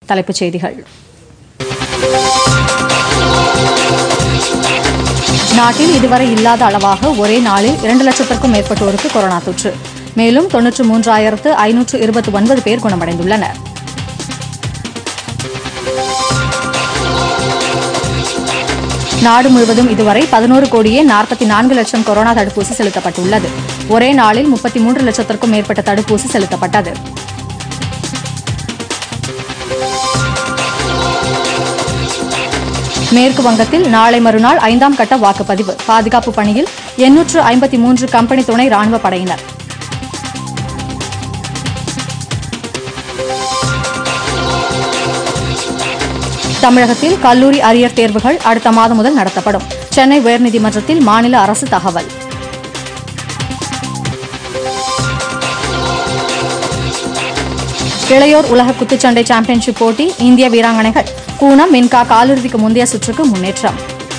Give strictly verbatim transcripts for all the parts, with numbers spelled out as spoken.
தலைப்புச் செய்திகள். நாட்டில் இதுவரை இல்லாத அளவாக ஒரே நாளில் இரண்டு லட்சத்திற்கும் மேற்பட்டோருக்கு கொரோனா தொற்று. மேலும் தொன்னூற்று மூன்றாயிரத்து ஐநூற்று இருபத்தி ஒன்பது பேர் குணமடைந்துள்ளனர். நாடு முழுவதும் இதுவரை பதினோரு கோடியே நாற்பத்தி நான்கு லட்சம் கொரோனா தடுப்பூசி செலுத்தப்பட்டுள்ளது. ஒரே நாளில் முப்பத்தி மூன்று லட்சத்திற்கும் மேற்பட்ட தடுப்பூசி செலுத்தப்பட்டது. மேற்கு வங்கத்தில் நாளை மறுநாள் ஐந்தாம் கட்ட வாக்குப்பதிவு. பாதுகாப்பு பணியில் எண்ணூற்று ஐம்பத்தி மூன்று கம்பெனி துணை ராணுவ படையினர். தமிழகத்தில் கல்லூரி அரியர் தேர்வுகள் அடுத்த மாதம் முதல் நடத்தப்படும். சென்னை உயர்நீதிமன்றத்தில் மாநில அரசு தகவல். இளையோர் உலக குத்துச்சண்டை சாம்பியன்ஷிப் போட்டி. இந்திய வீராங்கனைகள் கூனம், மின்கா காலிறுதிக்கு முந்தைய சுற்றுக்கு முன்னேற்றம்.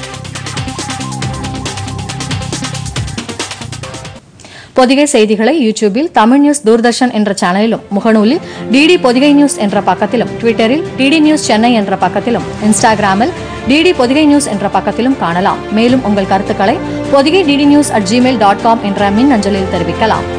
பொதிகை செய்திகளை யூடியூபில் தமிழ் நியூஸ் தூர்தர்ஷன் என்ற சேனலிலும், முகநூலில் டிடி பொதிகை நியூஸ் என்ற பக்கத்திலும், ட்விட்டரில் டிடி நியூஸ் சென்னை என்ற பக்கத்திலும், இன்ஸ்டாகிராமில் டிடி பொதிகை நியூஸ் என்ற பக்கத்திலும் காணலாம். மேலும் உங்கள் கருத்துக்களை Podhigai DD news at Gmail dot com என்ற மின் அஞ்சலில் தெரிவிக்கலாம்.